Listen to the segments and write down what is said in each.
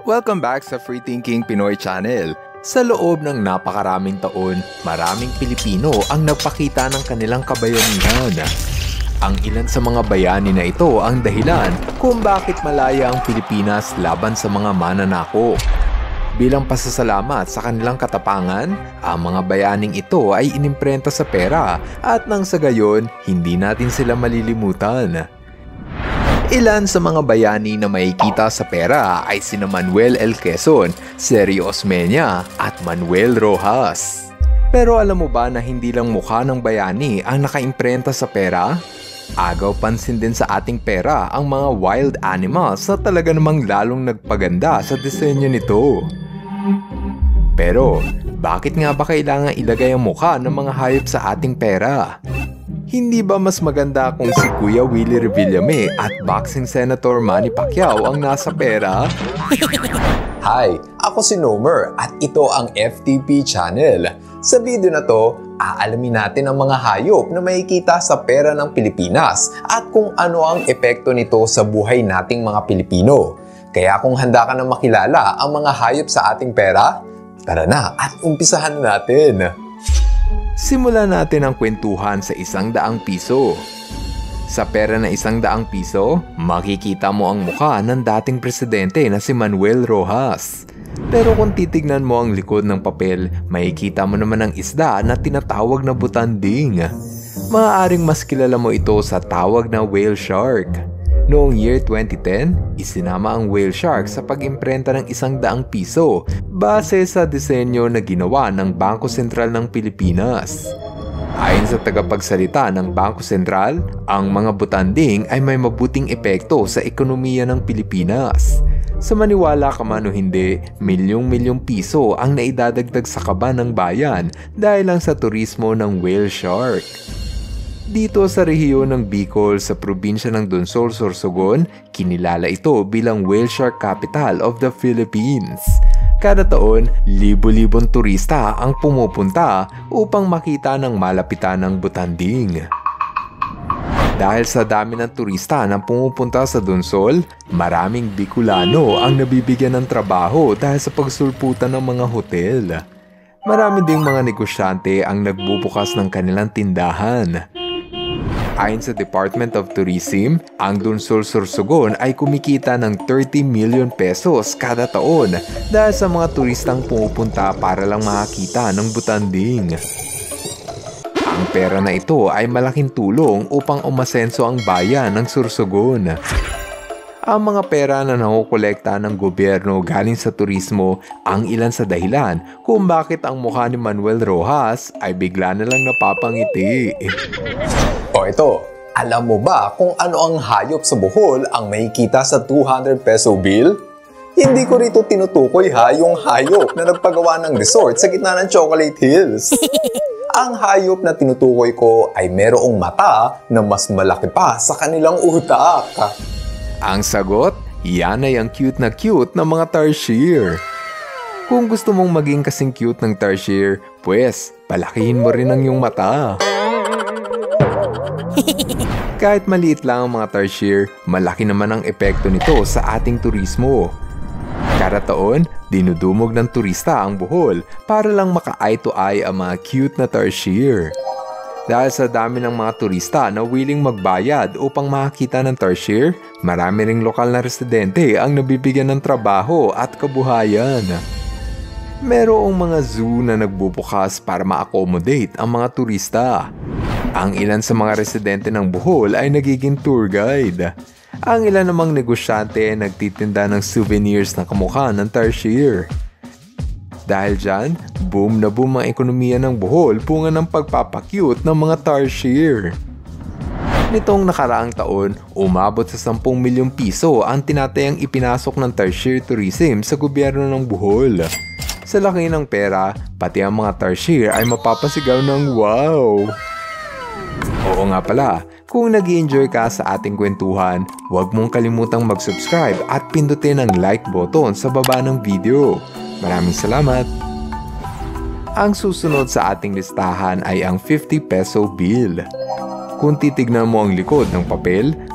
Welcome back sa Free Thinking Pinoy Channel. Sa loob ng napakaraming taon, maraming Pilipino ang nagpakita ng kanilang kabayanihan. Ang ilan sa mga bayani na ito ang dahilan kung bakit malaya ang Pilipinas laban sa mga mananakop. Bilang pasasalamat sa kanilang katapangan, ang mga bayaning ito ay inimprenta sa pera at nang sa gayon, hindi natin sila malilimutan. Ilan sa mga bayani na makikita sa pera ay sina Manuel L. Quezon, Sergio Osmeña at Manuel Rojas. Pero alam mo ba na hindi lang mukha ng bayani ang nakaimprenta sa pera? Agaw pansin din sa ating pera ang mga wild animals na talaga namang lalong nagpaganda sa disenyo nito. Pero, bakit nga ba kailangan ilagay ang mukha ng mga hayop sa ating pera? Hindi ba mas maganda kung si Kuya Willie Revillame at boxing senator Manny Pacquiao ang nasa pera? Hi, ako si Nomer at ito ang FTP Channel. Sa video na to, aalamin natin ang mga hayop na makikita sa pera ng Pilipinas at kung ano ang epekto nito sa buhay nating mga Pilipino. Kaya kung handa ka na makilala ang mga hayop sa ating pera, tara na at umpisahan natin. Simulan natin ang kwentuhan sa 100 piso. Sa pera na 100 piso, makikita mo ang mukha ng dating presidente na si Manuel Rojas. Pero kung titignan mo ang likod ng papel, makikita mo naman ang isda na tinatawag na butanding. Maaaring mas kilala mo ito sa tawag na whale shark. Noong year 2010, isinama ang whale shark sa pag-imprenta ng 100 piso base sa disenyo na ginawa ng Bangko Sentral ng Pilipinas. Ayon sa tagapagsalita ng Bangko Sentral, ang mga butanding ay may mabuting epekto sa ekonomiya ng Pilipinas. Sa maniwala ka man o hindi, milyong-milyong piso ang naidadagdag sa kaba ng bayan dahil lang sa turismo ng whale shark. Dito sa rehiyon ng Bicol sa probinsya ng Donsol, Sorsogon, kinilala ito bilang Whale Shark Capital of the Philippines. Kada taon, libo-libong turista ang pumupunta upang makita ng malapitan ng butanding. Dahil sa dami ng turista na pumupunta sa Donsol, maraming Bicolano ang nabibigyan ng trabaho dahil sa pagsulputan ng mga hotel. Marami ding mga negosyante ang nagbubukas ng kanilang tindahan. Ayon sa Department of Tourism, ang Donsol Sorsogon ay kumikita ng 30 million pesos kada taon dahil sa mga turistang pumupunta para lang makakita ng butanding. Ang pera na ito ay malaking tulong upang umasenso ang bayan ng Sorsogon. Ang mga pera na nakukolekta ng gobyerno galing sa turismo ang ilan sa dahilan kung bakit ang mukha ni Manuel Rojas ay bigla na lang napapangiti. O ito, alam mo ba kung ano ang hayop sa Bohol ang makikita sa 200 peso bill? Hindi ko rito tinutukoy yung hayop na nagpagawa ng resort sa gitna ng Chocolate Hills. Ang hayop na tinutukoy ko ay merong mata na mas malaki pa sa kanilang utak. Ang sagot, yan ay ang cute na mga tarsier. Kung gusto mong maging kasing cute ng tarsier, pues, palakihin mo rin ang iyong mata. Kahit maliit lang ang mga tarsier, malaki naman ang epekto nito sa ating turismo. Kada taon, dinudumog ng turista ang Bohol para lang maka-eye to eye ang mga cute na tarsier. Dahil sa dami ng mga turista na willing magbayad upang makakita ng tarsier, marami ring lokal na residente ang nabibigyan ng trabaho at kabuhayan. Merong mga zoo na nagbubukas para ma-accommodate ang mga turista. Ang ilan sa mga residente ng Bohol ay nagiging tour guide. Ang ilan namang negosyante nagtitinda ng souvenirs na kamukha ng tarsier. Dahil dyan, boom na boom ang ekonomiya ng Bohol bunga ng pagpapakyut ng mga tarsier. Nitong nakaraang taon, umabot sa 10 milyong piso ang tinatayang ipinasok ng tarsier tourism sa gobyerno ng Bohol. Sa laki ng pera, pati ang mga tarsier ay mapapasigaw ng wow! Oo nga pala, kung nag-i-enjoy ka sa ating kwentuhan, huwag mong kalimutang mag-subscribe at pindutin ang like button sa baba ng video. Maraming salamat! Ang susunod sa ating listahan ay ang 50 peso bill. Kung titignan mo ang likod ng papel,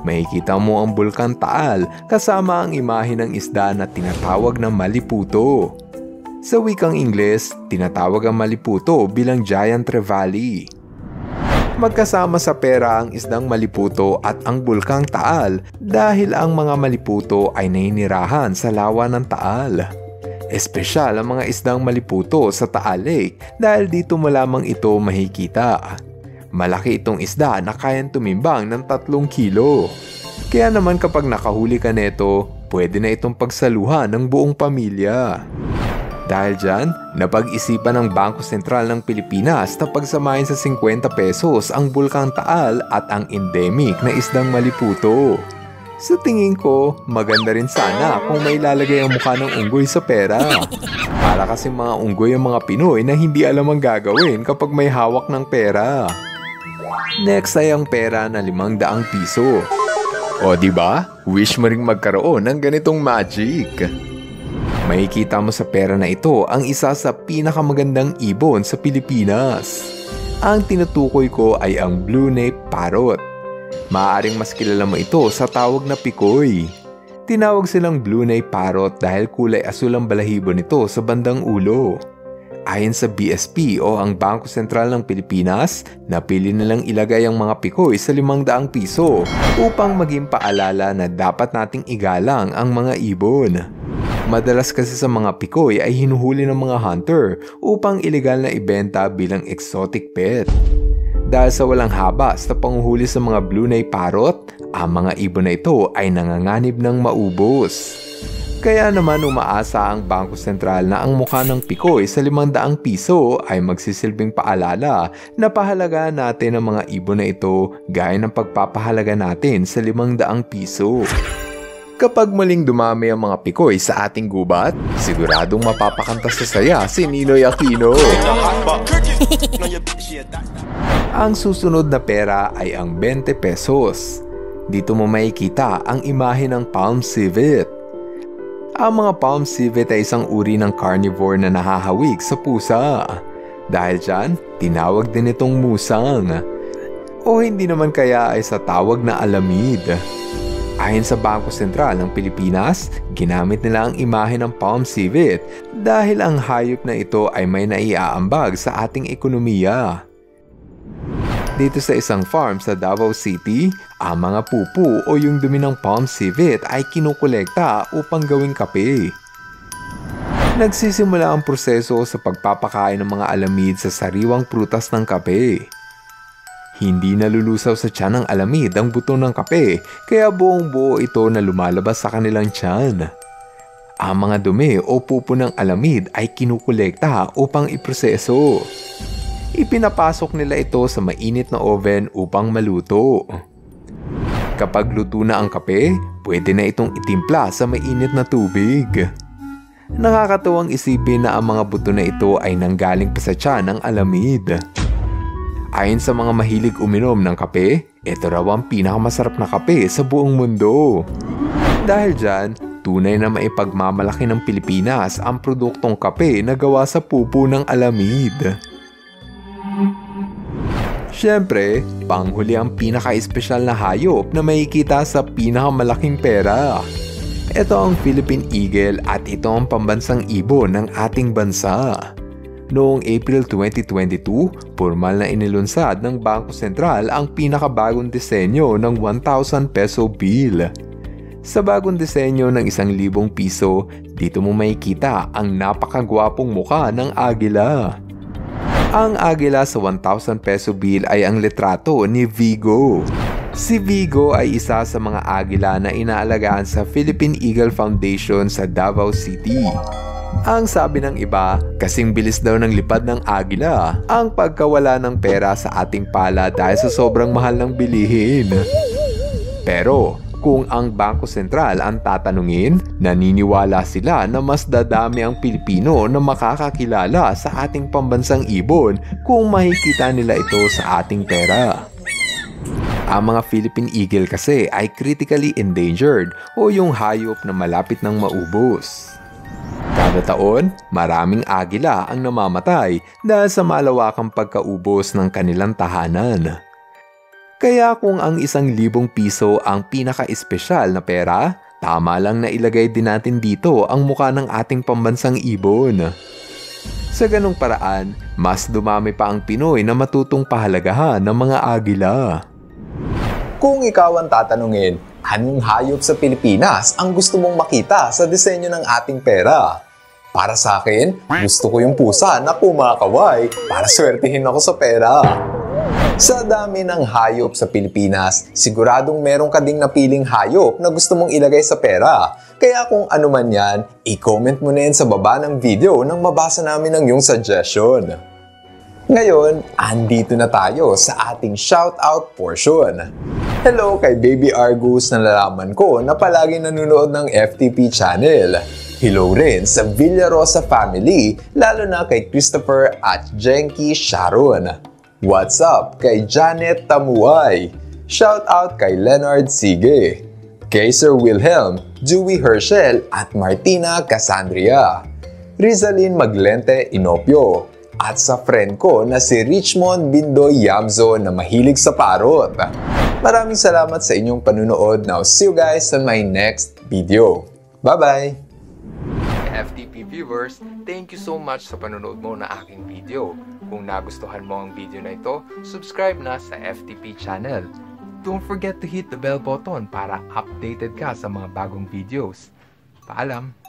makikita mo ang Bulkang Taal kasama ang imahe ng isda na tinatawag na maliputo. Sa wikang Ingles, tinatawag ang maliputo bilang giant trevally. Magkasama sa pera ang isdang maliputo at ang Bulkang Taal dahil ang mga maliputo ay naninirahan sa lawa ng Taal. Espesyal ang mga isdang maliputo sa Taal Lake dahil dito mo lamang ito makikita. Malaki itong isda na kayang tumimbang ng 3 kilo. Kaya naman kapag nakahuli ka neto, pwede na itong pagsaluhan ng buong pamilya. Dahil dyan, napag-isipan ng Bangko Sentral ng Pilipinas na pagsamahin sa 50 pesos ang Bulkang Taal at ang endemic na isdang maliputo. Sa tingin ko, maganda rin sana kung may lalagay ang mukha ng unggoy sa pera. Para kasi mga unggoy ang mga Pinoy na hindi alam ang gagawin kapag may hawak ng pera. Next ay ang pera na 500 piso. O diba? Wish mo ring magkaroon ng ganitong magic. Makikita mo sa pera na ito ang isa sa pinakamagandang ibon sa Pilipinas. Ang tinutukoy ko ay ang Blue Nape Parrot. Maaaring mas kilala mo ito sa tawag na pikoy. Tinawag silang Blue Nape Parrot dahil kulay asul ang balahibo nito sa bandang ulo. Ayon sa BSP o ang Bangko Sentral ng Pilipinas, napili nilang ilagay ang mga pikoy sa 500 piso upang maging paalala na dapat nating igalang ang mga ibon. Madalas kasi sa mga pikoy ay hinuhuli ng mga hunter upang ilegal na ibenta bilang exotic pet. Dahil sa walang habas na panguhuli sa mga Blue Nape Parrot, ang mga ibon na ito ay nanganganib ng maubos. Kaya naman umaasa ang Bangko Sentral na ang mukha ng pikoy sa 500 piso ay magsisilbing paalala na pahalagaan natin ang mga ibon na ito gaya ng pagpapahalaga natin sa 500 piso. Kapag muling dumami ang mga pikoy sa ating gubat, siguradong mapapakanta sa saya si Ninoy Aquino. Ang susunod na pera ay ang 20 pesos. Dito mo makikita ang imahe ng palm civet. Ang mga palm civet ay isang uri ng carnivore na nahahawig sa pusa. Dahil dyan, tinawag din itong musang. O hindi naman kaya ay sa tawag na alamid. Ayon sa Bangko Sentral ng Pilipinas, ginamit nila ang imahe ng palm civet dahil ang hayop na ito ay may naiaambag sa ating ekonomiya. Dito sa isang farm sa Davao City, ang mga pupu o yung dumi ng palm civet ay kinukolekta upang gawing kape. Nagsisimula ang proseso sa pagpapakain ng mga alamid sa sariwang prutas ng kape. Hindi nalulusaw sa tiyan ng alamid ang buto ng kape, kaya buong buo ito na lumalabas sa kanilang tiyan. Ang mga dumi o pupo ng alamid ay kinukolekta upang iproseso. Ipinapasok nila ito sa mainit na oven upang maluto. Kapag luto na ang kape, pwede na itong itimpla sa mainit na tubig. Nakakatuwang isipin na ang mga buto na ito ay nanggaling pa sa tiyan ng alamid. Ayon sa mga mahilig uminom ng kape, ito raw ang pinakamasarap na kape sa buong mundo. Dahil dyan, tunay na maipagmamalaki ng Pilipinas ang produktong kape na gawa sa pupo ng alamid. Siyempre, panghuli ang pinaka-espesyal na hayop na makikita sa pinakamalaking pera. Ito ang Philippine Eagle at ito ang pambansang ibon ng ating bansa. Noong April 2022, formal na inilunsad ng Bangko Sentral ang pinakabagong disenyo ng 1,000 peso bill. Sa bagong disenyo ng 1,000 piso, dito mo makikita ang napakagwapong mukha ng agila. Ang agila sa 1,000 peso bill ay ang litrato ni Vigo. Si Vigo ay isa sa mga agila na inaalagaan sa Philippine Eagle Foundation sa Davao City. Ang sabi ng iba, kasing bilis daw ng lipad ng agila ang pagkawala ng pera sa ating pala dahil sa sobrang mahal ng bilihin. Pero kung ang Bangko Sentral ang tatanungin, naniniwala sila na mas dadami ang Pilipino na makakakilala sa ating pambansang ibon kung makikita nila ito sa ating pera. Ang mga Philippine Eagle kasi ay critically endangered o yung hayop na malapit ng maubos. Kada taon, maraming agila ang namamatay dahil sa malawakang pagkaubos ng kanilang tahanan. Kaya kung ang 1,000 piso ang pinaka-espesyal na pera, tama lang na ilagay din natin dito ang mukha ng ating pambansang ibon. Sa ganong paraan, mas dumami pa ang Pinoy na matutong pahalagahan ng mga agila. Kung ikaw ang tatanungin, anong hayop sa Pilipinas ang gusto mong makita sa disenyo ng ating pera? Para sa akin, gusto ko yung pusa na kumakaway para swertihin ako sa pera. Sa dami ng hayop sa Pilipinas, siguradong meron ka ding napiling hayop na gusto mong ilagay sa pera. Kaya kung ano man yan, i-comment mo na yan sa baba ng video nang mabasa namin ang iyong suggestion. Ngayon, andito na tayo sa ating shoutout portion. Hello kay Baby Argus na nalaman ko na palaging nanonood ng FTP channel. Hello rin sa Villarosa family, lalo na kay Christopher at Jenky Sharon. What's up kay Janet Tamuay? Shoutout kay Leonard Sige. Kay Sir Wilhelm, Dewey Herschel at Martina Cassandria. Rizalyn Maglente Inopio. At sa friend ko na si Richmond Bindoy Yamzo na mahilig sa parot. Maraming salamat sa inyong panunood. Now see you guys on my next video. Bye-bye! FTP viewers, thank you so much sa panunood mo na aking video. Kung nagustuhan mo ang video na ito, subscribe na sa FTP channel. Don't forget to hit the bell button para updated ka sa mga bagong videos. Paalam!